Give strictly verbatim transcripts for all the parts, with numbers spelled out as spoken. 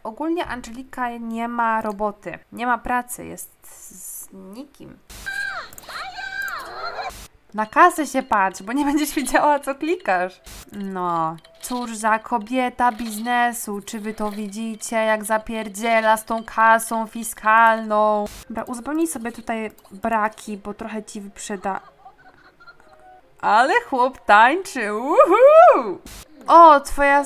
Ogólnie Angelika nie ma roboty, nie ma pracy, jest z nikim. Na kasę się patrz, bo nie będziesz wiedziała, co klikasz. No, cóż za kobieta biznesu, czy wy to widzicie, jak zapierdziela z tą kasą fiskalną. Dobra, uzupełnij sobie tutaj braki, bo trochę ci wyprzeda. Ale chłop tańczy, uhu! O, twoja...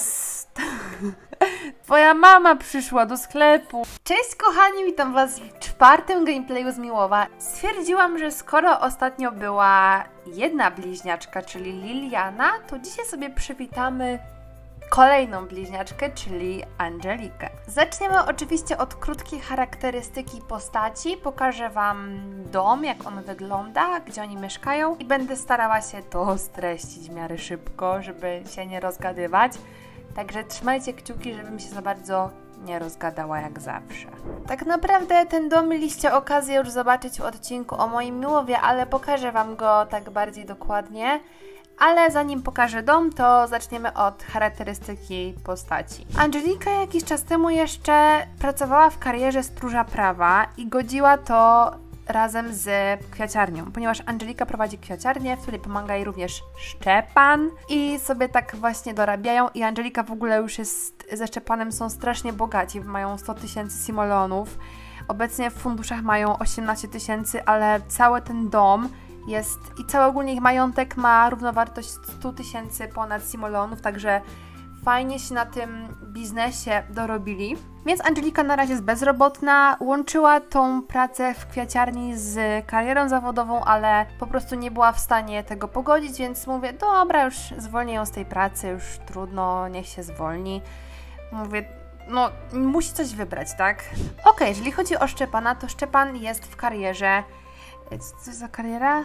Twoja mama przyszła do sklepu. Cześć kochani, witam was w czwartym gameplayu z Miłowa. Stwierdziłam, że skoro ostatnio była jedna bliźniaczka, czyli Liliana, to dzisiaj sobie przywitamy kolejną bliźniaczkę, czyli Angelikę. Zaczniemy oczywiście od krótkiej charakterystyki postaci. Pokażę wam dom, jak on wygląda, gdzie oni mieszkają i będę starała się to streścić w miarę szybko, żeby się nie rozgadywać. Także trzymajcie kciuki, żebym się za bardzo nie rozgadała jak zawsze. Tak naprawdę ten dom mieliście okazję już zobaczyć w odcinku o moim Miłowie, ale pokażę wam go tak bardziej dokładnie. Ale zanim pokażę dom, to zaczniemy od charakterystyki postaci. Angelika jakiś czas temu jeszcze pracowała w karierze stróża prawa i godziła to razem z kwiaciarnią, ponieważ Angelika prowadzi kwiaciarnię, w której pomaga jej również Szczepan i sobie tak właśnie dorabiają i Angelika w ogóle już jest, ze Szczepanem są strasznie bogaci, mają sto tysięcy simoleonów, obecnie w funduszach mają osiemnaście tysięcy, ale cały ten dom jest i cały ogólnie ich majątek ma równowartość sto tysięcy ponad simoleonów, także fajnie się na tym biznesie dorobili. Więc Angelika na razie jest bezrobotna, łączyła tą pracę w kwiaciarni z karierą zawodową, ale po prostu nie była w stanie tego pogodzić, więc mówię, dobra, już zwolnię ją z tej pracy, już trudno, niech się zwolni. Mówię, no musi coś wybrać, tak? Ok, jeżeli chodzi o Szczepana, to Szczepan jest w karierze. Co za kariera?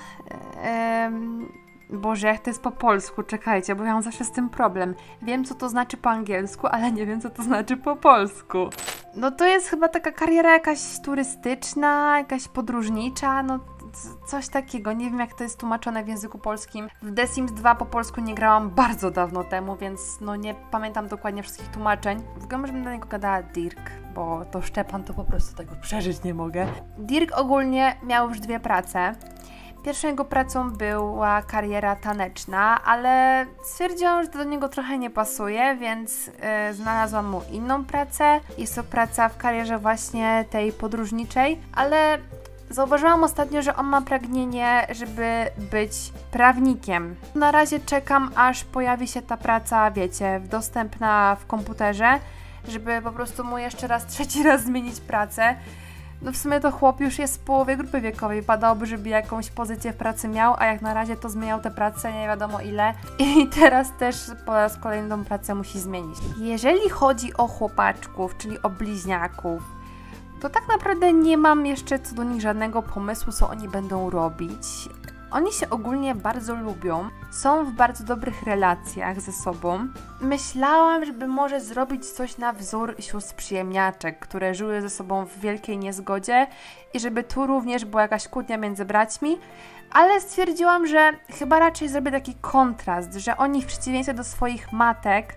Ehm... Boże, jak to jest po polsku, czekajcie, bo ja mam zawsze z tym problem. Wiem, co to znaczy po angielsku, ale nie wiem, co to znaczy po polsku. No to jest chyba taka kariera jakaś turystyczna, jakaś podróżnicza, no coś takiego. Nie wiem, jak to jest tłumaczone w języku polskim. W The Sims dwa po polsku nie grałam bardzo dawno temu, więc no nie pamiętam dokładnie wszystkich tłumaczeń. W ogóle bym na niego gadała Dirk, bo to Szczepan, to po prostu tego przeżyć nie mogę. Dirk ogólnie miał już dwie prace. Pierwszą jego pracą była kariera taneczna, ale stwierdziłam, że to do niego trochę nie pasuje, więc yy, znalazłam mu inną pracę. Jest to praca w karierze właśnie tej podróżniczej, ale zauważyłam ostatnio, że on ma pragnienie, żeby być prawnikiem. Na razie czekam, aż pojawi się ta praca, wiecie, dostępna w komputerze, żeby po prostu mu jeszcze raz, trzeci raz zmienić pracę. No w sumie to chłop już jest w połowie grupy wiekowej, padałoby, żeby jakąś pozycję w pracy miał, a jak na razie to zmieniał tę pracę nie wiadomo ile i teraz też po raz kolejny tą pracę musi zmienić. Jeżeli chodzi o chłopaczków, czyli o bliźniaków, to tak naprawdę nie mam jeszcze co do nich żadnego pomysłu, co oni będą robić. Oni się ogólnie bardzo lubią, są w bardzo dobrych relacjach ze sobą. Myślałam, żeby może zrobić coś na wzór sióstr przyjemniaczek, które żyły ze sobą w wielkiej niezgodzie i żeby tu również była jakaś kłótnia między braćmi, ale stwierdziłam, że chyba raczej zrobię taki kontrast, że oni w przeciwieństwie do swoich matek,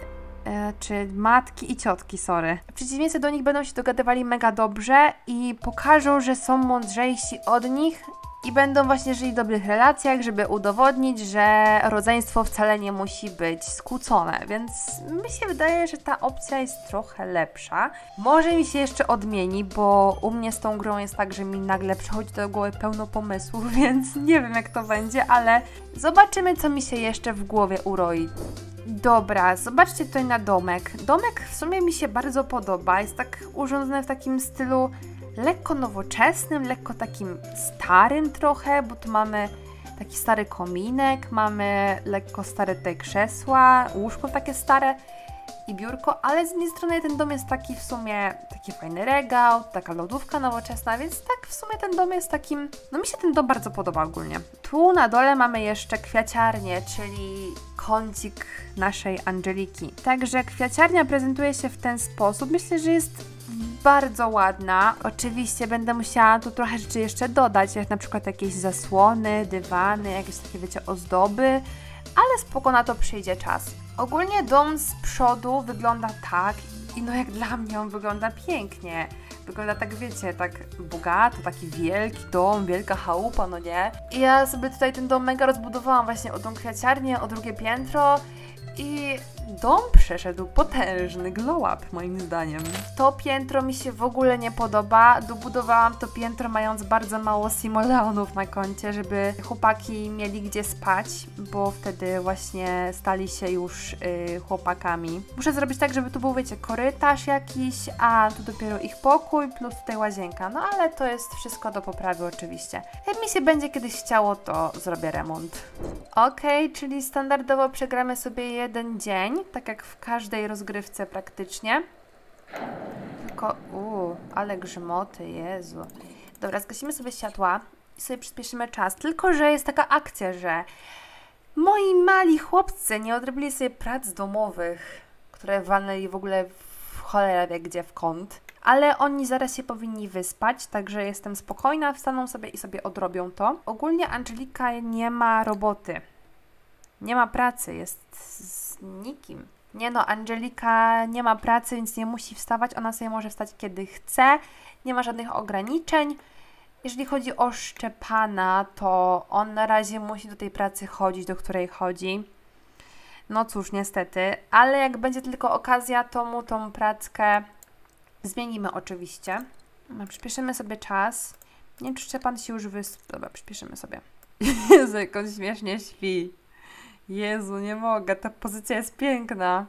e, czy matki i ciotki, sorry, w przeciwieństwie do nich będą się dogadywali mega dobrze i pokażą, że są mądrzejsi od nich, i będą właśnie żyli w dobrych relacjach, żeby udowodnić, że rodzeństwo wcale nie musi być skłócone, więc mi się wydaje, że ta opcja jest trochę lepsza. Może mi się jeszcze odmieni, bo u mnie z tą grą jest tak, że mi nagle przychodzi do głowy pełno pomysłów, więc nie wiem jak to będzie, ale zobaczymy, co mi się jeszcze w głowie uroi. Dobra, zobaczcie tutaj na domek. Domek w sumie mi się bardzo podoba, jest tak urządzony w takim stylu lekko nowoczesnym, lekko takim starym trochę, bo tu mamy taki stary kominek, mamy lekko stare te krzesła, łóżko takie stare i biurko, ale z jednej strony ten dom jest taki w sumie, taki fajny regał, taka lodówka nowoczesna, więc tak w sumie ten dom jest takim, no mi się ten dom bardzo podoba ogólnie. Tu na dole mamy jeszcze kwiaciarnię, czyli kącik naszej Angeliki. Także kwiaciarnia prezentuje się w ten sposób, myślę, że jest bardzo ładna. Oczywiście będę musiała tu trochę rzeczy jeszcze dodać, jak na przykład jakieś zasłony, dywany, jakieś takie, wiecie, ozdoby, ale spoko, na to przyjdzie czas. Ogólnie dom z przodu wygląda tak, I no jak dla mnie on wygląda pięknie. Wygląda tak, wiecie, tak bogato, taki wielki dom, wielka chałupa, no nie? I ja sobie tutaj ten dom mega rozbudowałam właśnie o tą kwiaciarnię, o drugie piętro i dom przeszedł potężny glow up, moim zdaniem. To piętro mi się w ogóle nie podoba. Dobudowałam to piętro mając bardzo mało simoleonów na koncie, żeby chłopaki mieli gdzie spać, bo wtedy właśnie stali się już yy, chłopakami. Muszę zrobić tak, żeby tu był, wiecie, korytarz jakiś, a tu dopiero ich pokój, plus tutaj łazienka. No ale to jest wszystko do poprawy oczywiście. Jak mi się będzie kiedyś chciało, to zrobię remont. Okej, okay, czyli standardowo przegramy sobie jeden dzień, tak jak w każdej rozgrywce praktycznie. Tylko, uuu, ale grzmoty, Jezu. Dobra, zgasimy sobie światła i sobie przyspieszymy czas. Tylko, że jest taka akcja, że moi mali chłopcy nie odrobili sobie prac domowych, które walnęli w ogóle w cholerę wie gdzie w kąt. Ale oni zaraz się powinni wyspać, także jestem spokojna, wstaną sobie i sobie odrobią to. Ogólnie Angelika nie ma roboty. Nie ma pracy, jest z nikim. Nie no, Angelika nie ma pracy, więc nie musi wstawać, ona sobie może wstać kiedy chce, nie ma żadnych ograniczeń. Jeżeli chodzi o Szczepana, to on na razie musi do tej pracy chodzić, do której chodzi. No cóż, niestety, ale jak będzie tylko okazja, to mu tą prackę zmienimy oczywiście. No, przyspieszymy sobie czas. Nie wiem, czy Szczepan się już wysp... Dobra, przyspieszymy sobie. Jezu, jak on śmiesznie śpi. Jezu, nie mogę, ta pozycja jest piękna.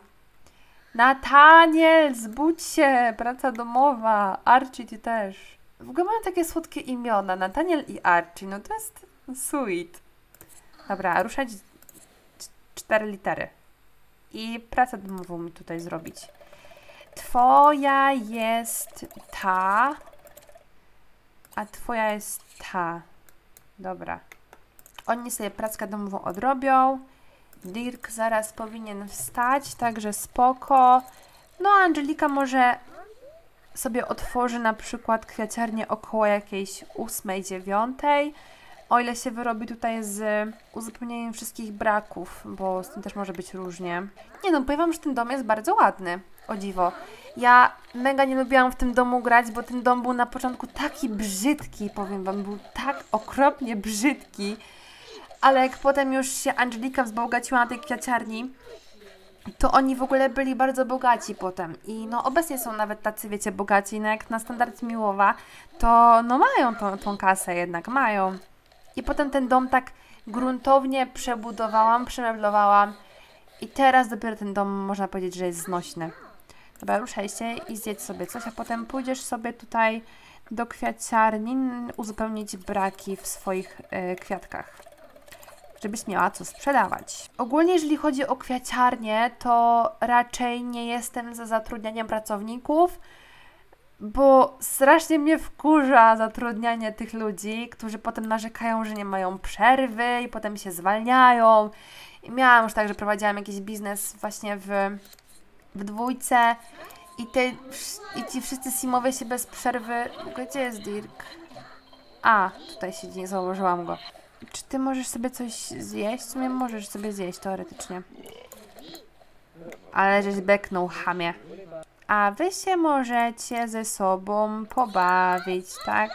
Nataniel, zbudź się, praca domowa. Archie, ty też. W ogóle mają takie słodkie imiona, Nataniel i Archie, no to jest sweet. Dobra, ruszać cztery litery. I pracę domową mi tutaj zrobić. Twoja jest ta, a twoja jest ta. Dobra. Oni sobie pracę domową odrobią. Dirk zaraz powinien wstać, także spoko. No a Angelika może sobie otworzy na przykład kwiaciarnię około jakiejś ósmej, dziewiątej. O ile się wyrobi tutaj z uzupełnieniem wszystkich braków, bo z tym też może być różnie. Nie no, powiem wam, że ten dom jest bardzo ładny, o dziwo. Ja mega nie lubiłam w tym domu grać, bo ten dom był na początku taki brzydki, powiem wam, był tak okropnie brzydki. Ale jak potem już się Angelika wzbogaciła na tej kwiaciarni, to oni w ogóle byli bardzo bogaci potem. I no obecnie są nawet tacy, wiecie, bogaci, no jak na standard Miłowa, to no mają tą, tą kasę jednak, mają. I potem ten dom tak gruntownie przebudowałam, przemeblowałam i teraz dopiero ten dom można powiedzieć, że jest znośny. Dobra, ruszaj się i zjedz sobie coś, a potem pójdziesz sobie tutaj do kwiaciarni uzupełnić braki w swoich y, kwiatkach, żebyś miała co sprzedawać. Ogólnie jeżeli chodzi o kwiaciarnię, to raczej nie jestem za zatrudnianiem pracowników, bo strasznie mnie wkurza zatrudnianie tych ludzi, którzy potem narzekają, że nie mają przerwy i potem się zwalniają. I miałam już tak, że prowadziłam jakiś biznes właśnie w, w dwójce i, te, i ci wszyscy simowie się bez przerwy... Gdzie jest Dirk? A, tutaj siedzi, nie zauważyłam go. Czy ty możesz sobie coś zjeść? W sumie możesz sobie zjeść teoretycznie. Ale żeś beknął, chamie. A wy się możecie ze sobą pobawić, tak?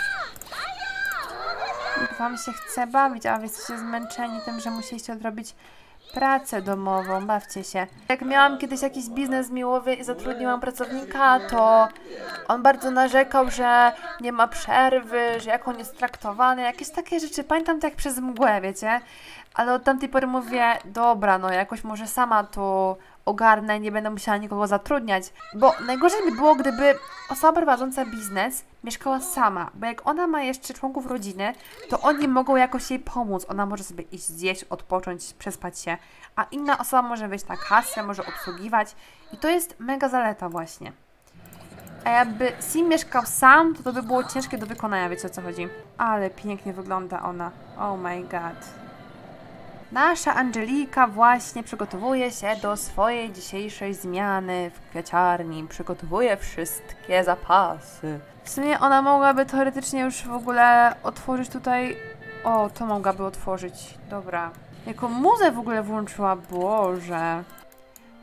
Wam się chce bawić, a wy jesteście zmęczeni tym, że musieliście odrobić pracę domową. Bawcie się. Jak miałam kiedyś jakiś biznes miłowy i zatrudniłam pracownika, to on bardzo narzekał, że nie ma przerwy, że jak on jest traktowany, jakieś takie rzeczy. Pamiętam to jak przez mgłę, wiecie? Ale od tamtej pory mówię, dobra, no jakoś może sama to ogarnę, nie będę musiała nikogo zatrudniać. Bo najgorzej by było, gdyby osoba prowadząca biznes mieszkała sama, bo jak ona ma jeszcze członków rodziny, to oni mogą jakoś jej pomóc. Ona może sobie iść zjeść, odpocząć, przespać się, a inna osoba może wejść na kasę, może obsługiwać i to jest mega zaleta właśnie. A jakby Sim mieszkał sam, to to by było ciężkie do wykonania, wiecie o co chodzi. Ale pięknie wygląda ona. Oh my god. Nasza Angelika właśnie przygotowuje się do swojej dzisiejszej zmiany w kwiaciarni. Przygotowuje wszystkie zapasy. W sumie ona mogłaby teoretycznie już w ogóle otworzyć tutaj... O, to mogłaby otworzyć. Dobra. Jaką muzę w ogóle włączyła? Boże.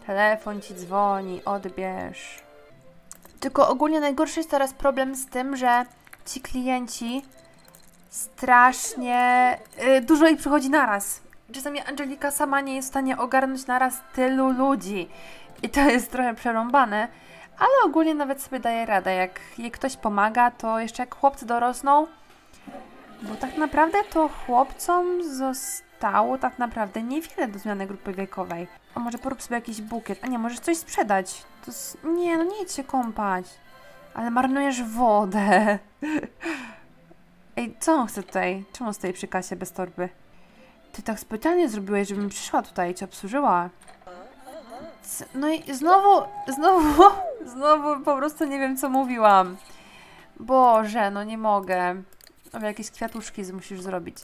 Telefon ci dzwoni, odbierz. Tylko ogólnie najgorszy jest teraz problem z tym, że ci klienci strasznie... Yy, dużo ich przychodzi naraz. Czasami Angelika sama nie jest w stanie ogarnąć naraz tylu ludzi. I to jest trochę przerąbane. Ale ogólnie nawet sobie daje radę. Jak jej ktoś pomaga, to jeszcze jak chłopcy dorosną, bo tak naprawdę to chłopcom zostało tak naprawdę niewiele do zmiany grupy wiekowej. A może porób sobie jakiś bukiet. A nie, możesz coś sprzedać. To jest... Nie, no nie idź się kąpać. Ale marnujesz wodę. Ej, co on chce tutaj? Czemu stoi przy kasie bez torby? Ty tak specjalnie zrobiłeś, żebym przyszła tutaj i cię obsłużyła. C no i znowu, znowu, znowu po prostu nie wiem, co mówiłam. Boże, no nie mogę. O, jakieś kwiatuszki musisz zrobić.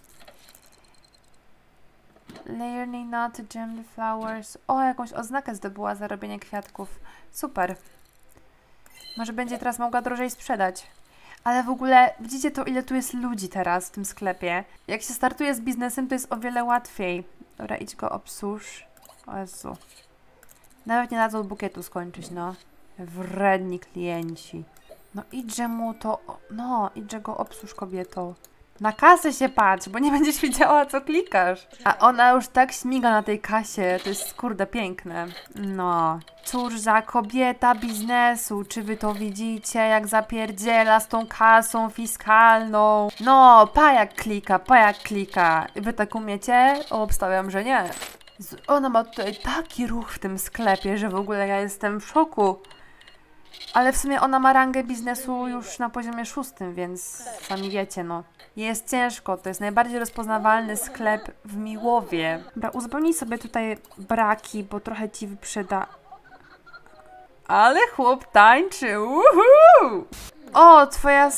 Learning not to gem the flowers. O, jakąś oznakę zdobyła za robienie kwiatków. Super. Może będzie teraz mogła drożej sprzedać. Ale w ogóle, widzicie to, ile tu jest ludzi teraz w tym sklepie? Jak się startuje z biznesem, to jest o wiele łatwiej. Dobra, idź go obsłuż. O Jezu. Nawet nie dadzą bukietu skończyć, no. Wredni klienci. No idźże mu to... No, idźże go obsłuż, kobieto. Na kasę się patrz, bo nie będziesz wiedziała, co klikasz. A ona już tak śmiga na tej kasie. To jest, kurde, piękne. No. Cóż za kobieta biznesu. Czy wy to widzicie, jak zapierdziela z tą kasą fiskalną? No, pa jak klika, pa jak klika. Wy tak umiecie? Obstawiam, że nie. Ona ma tutaj taki ruch w tym sklepie, że w ogóle ja jestem w szoku. Ale w sumie ona ma rangę biznesu już na poziomie szóstym, więc sami wiecie, no. Jest ciężko, to jest najbardziej rozpoznawalny sklep w Miłowie. Dobra, uzupełnij sobie tutaj braki, bo trochę ci wyprzeda. Ale chłop tańczy, uhu! O, twoja...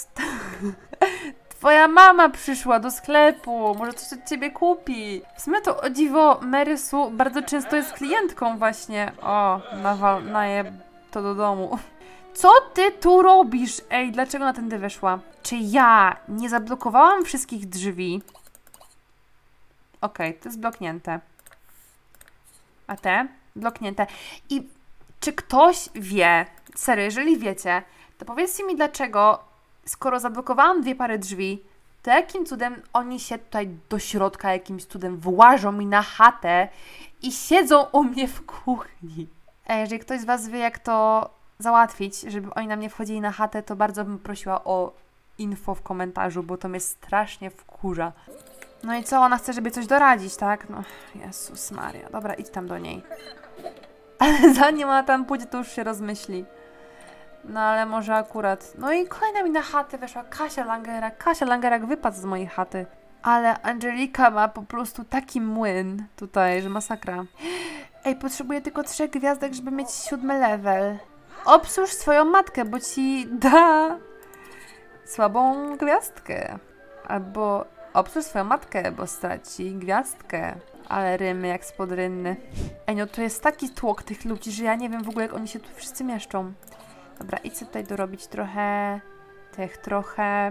Twoja mama przyszła do sklepu, może coś od ciebie kupi. W sumie to, o dziwo, Mary Sue bardzo często jest klientką właśnie. O, nawal, naje to do domu. Co ty tu robisz? Ej, dlaczego na tędy weszła? Czy ja nie zablokowałam wszystkich drzwi? Okej, okay, to jest bloknięte. A te? Bloknięte. I czy ktoś wie, serio, jeżeli wiecie, to powiedzcie mi dlaczego, skoro zablokowałam dwie pary drzwi, to jakim cudem oni się tutaj do środka jakimś cudem włażą mi na chatę i siedzą u mnie w kuchni? Ej, jeżeli ktoś z was wie, jak to załatwić, żeby oni na mnie wchodzili na chatę, to bardzo bym prosiła o info w komentarzu, bo to mnie strasznie wkurza. No i co? Ona chce, żeby coś doradzić, tak? No, Jezus Maria. Dobra, idź tam do niej. Ale zanim ona tam pójdzie, to już się rozmyśli. No ale może akurat... No i kolejna mi na chatę weszła Kasia Langerak. Kasia Langerak wypadł z mojej chaty. Ale Angelika ma po prostu taki młyn tutaj, że masakra. Ej, potrzebuję tylko trzech gwiazdek, żeby mieć siódmy level. Obsłuż swoją matkę, bo ci da słabą gwiazdkę. Albo obsłuż swoją matkę, bo straci gwiazdkę. Ale rymy jak spod rynny. Ej, no to jest taki tłok tych ludzi, że ja nie wiem w ogóle, jak oni się tu wszyscy mieszczą. Dobra, idź sobie tutaj dorobić trochę. Tych trochę.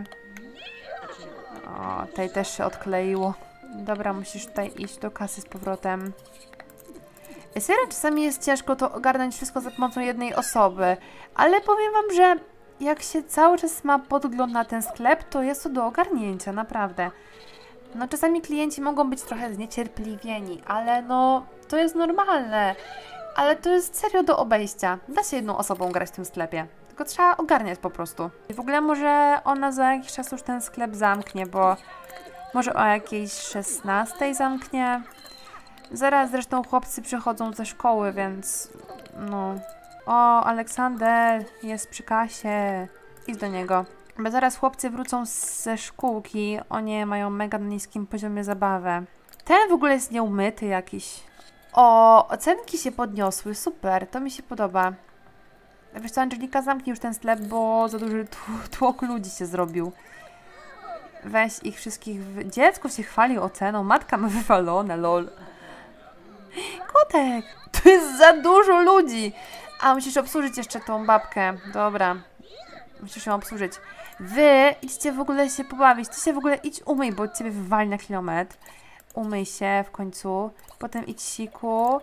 O, tej też się odkleiło. Dobra, musisz tutaj iść do kasy z powrotem. Serio, czasami jest ciężko to ogarnąć wszystko za pomocą jednej osoby, ale powiem wam, że jak się cały czas ma podgląd na ten sklep, to jest to do ogarnięcia, naprawdę. No czasami klienci mogą być trochę zniecierpliwieni, ale no to jest normalne. Ale to jest serio do obejścia. Da się jedną osobą grać w tym sklepie. Tylko trzeba ogarniać po prostu. I w ogóle może ona za jakiś czas już ten sklep zamknie, bo może o jakiejś szesnastej zamknie. Zaraz zresztą chłopcy przychodzą ze szkoły, więc no... O, Aleksander jest przy kasie. Idź do niego. Bo zaraz chłopcy wrócą ze szkółki. Oni mają mega na niskim poziomie zabawę. Ten w ogóle jest nieumyty jakiś. O, ocenki się podniosły. Super, to mi się podoba. Wiesz co, Angelika, zamknij już ten sklep, bo za duży tłok ludzi się zrobił. Weź ich wszystkich... W... Dziecko się chwali oceną. Matka ma wywalone, lol. Kotek! To jest za dużo ludzi! A, musisz obsłużyć jeszcze tą babkę. Dobra. Musisz ją obsłużyć. Wy idźcie w ogóle się pobawić. Ty się w ogóle idź umyj, bo ciebie wywali na kilometr. Umyj się w końcu. Potem idź siku.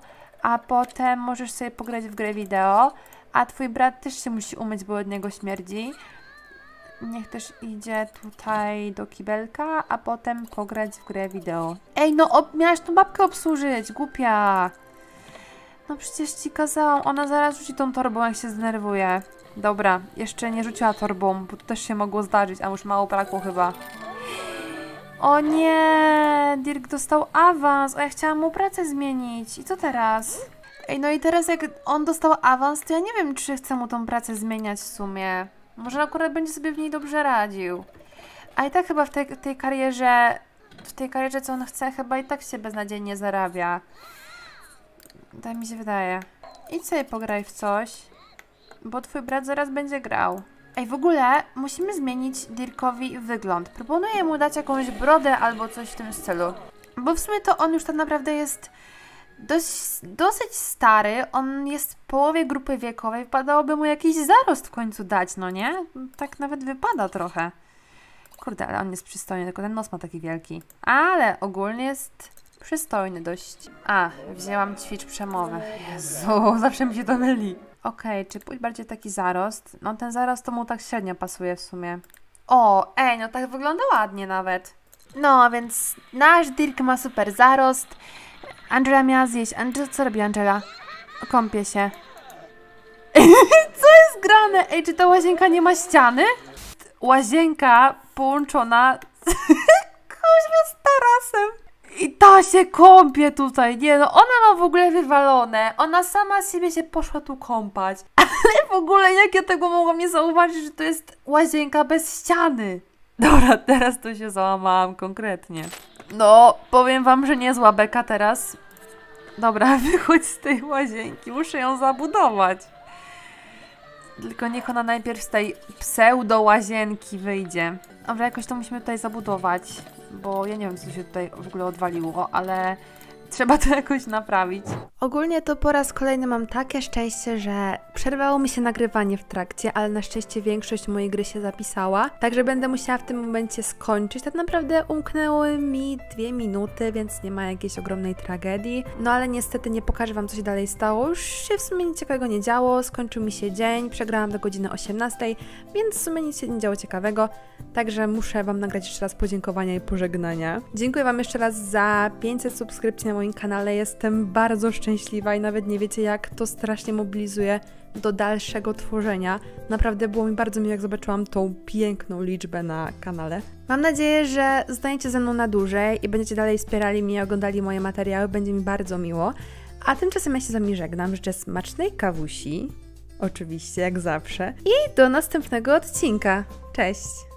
a potem możesz sobie pograć w grę wideo, a twój brat też się musi umyć, bo od niego śmierdzi. Niech też idzie tutaj do kibelka, a potem pograć w grę wideo. Ej, no ob miałaś tą babkę obsłużyć, głupia. No przecież ci kazałam, ona zaraz rzuci tą torbą, jak się zdenerwuje. Dobra, jeszcze nie rzuciła torbą, bo to też się mogło zdarzyć, a już mało brakło chyba. O nie, Dirk dostał awans, a ja chciałam mu pracę zmienić. I co teraz? Ej, no i teraz jak on dostał awans, to ja nie wiem, czy chcę mu tą pracę zmieniać w sumie. Może akurat będzie sobie w niej dobrze radził. A i tak chyba w tej, tej karierze, w tej karierze, co on chce, chyba i tak się beznadziejnie zarabia. Tak mi się wydaje. Idź sobie pograj w coś, bo twój brat zaraz będzie grał. Ej, w ogóle musimy zmienić Dirkowi wygląd. Proponuję mu dać jakąś brodę albo coś w tym stylu. Bo w sumie to on już tak naprawdę jest dość, dosyć stary. On jest w połowie grupy wiekowej. Wypadałoby mu jakiś zarost w końcu dać, no nie? Tak nawet wypada trochę. Kurde, ale on jest przystojny, tylko ten nos ma taki wielki. Ale ogólnie jest przystojny dość. A, wzięłam ćwicz przemowę. Jezu, zawsze mi się to myli. Okej, okay, czy pójść bardziej taki zarost? No ten zarost to mu tak średnio pasuje w sumie. O, ej, no tak wygląda ładnie nawet. No, więc nasz Dirk ma super zarost. Angela miała zjeść. Angela, co robi Angela? Kąpie się. Co jest grane? Ej, czy ta łazienka nie ma ściany? Łazienka połączona z, Kuźwa, z tarasem. I ta się kąpie tutaj, nie no, ona ma w ogóle wywalone, ona sama z siebie się poszła tu kąpać, ale w ogóle jak ja tego mogłam nie zauważyć, że to jest łazienka bez ściany. Dobra, teraz to się załamałam konkretnie. No, powiem wam, że niezła beka teraz. Dobra, wychodź z tej łazienki, muszę ją zabudować. Tylko niech ona najpierw z tej pseudo łazienki wyjdzie. Dobra, jakoś to musimy tutaj zabudować, bo ja nie wiem, co się tutaj w ogóle odwaliło, ale trzeba to jakoś naprawić. Ogólnie to po raz kolejny mam takie szczęście, że przerwało mi się nagrywanie w trakcie, ale na szczęście większość mojej gry się zapisała, także będę musiała w tym momencie skończyć. Tak naprawdę umknęły mi dwie minuty, więc nie ma jakiejś ogromnej tragedii. No ale niestety nie pokażę wam, co się dalej stało. Już się w sumie nic ciekawego nie działo, skończył mi się dzień, przegrałam do godziny osiemnastej, więc w sumie nic się nie działo ciekawego, także muszę wam nagrać jeszcze raz podziękowania i pożegnania. Dziękuję wam jeszcze raz za pięćset subskrypcji na moim kanale, jestem bardzo szczęśliwa i nawet nie wiecie, jak to strasznie mobilizuje do dalszego tworzenia. Naprawdę było mi bardzo miło, jak zobaczyłam tą piękną liczbę na kanale. Mam nadzieję, że zostaniecie ze mną na dłużej i będziecie dalej wspierali mnie i oglądali moje materiały, będzie mi bardzo miło. A tymczasem ja się z wami żegnam, życzę smacznej kawusi, oczywiście, jak zawsze, i do następnego odcinka. Cześć!